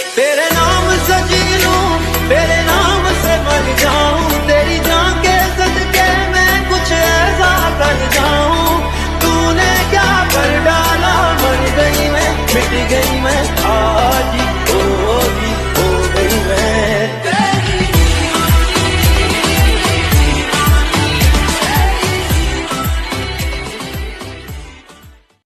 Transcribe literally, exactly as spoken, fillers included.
तेरे नाम से जी लूं, तेरे नाम से मर जाऊं, तेरी जान के सदके मैं कुछ ऐसा कर जाऊं। तूने क्या कर डाला, मर गई मैं, मिट गई मैं।